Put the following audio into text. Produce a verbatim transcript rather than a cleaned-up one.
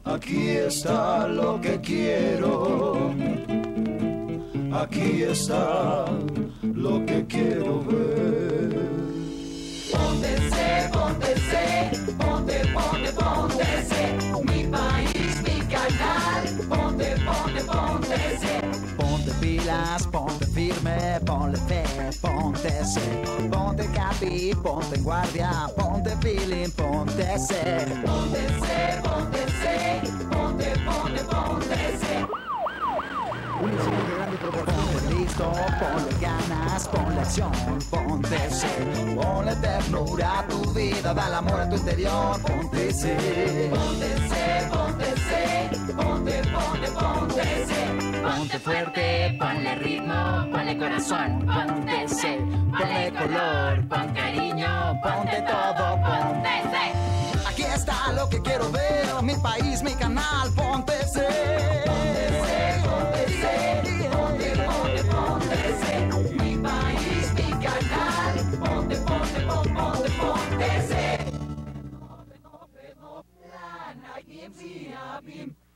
Aquí está lo que quiero. Aquí está lo que quiero ver. Póntese, póntese, ponte, ponte, póntese. Mi país, mi canal. Ponte, ponte, póntese. Ponte pilas, ponte firme, ponle fe, póntese. Ponte capi, ponte en guardia, ponte feeling, póntese. Póntese, póntese, ponte, ponte, póntese. Ponte listo, ponle ganas, ponle acción, póntese. Ponle ternura a tu vida, dale amor a tu interior, póntese. Póntese, póntese, ponte, ponte, póntese. Ponte fuerte, ponle ritmo, ponle corazón, póntese. Ponle color, pon cariño, ponte todo, póntese. Aquí está lo que quiero ver, mi país, mi canal, póntese. Póntese, póntese, ponte, ponte, póntese. Mi país, mi canal. Ponte, ponte, ponte, ponte, póntese. Plan, I can see, I've been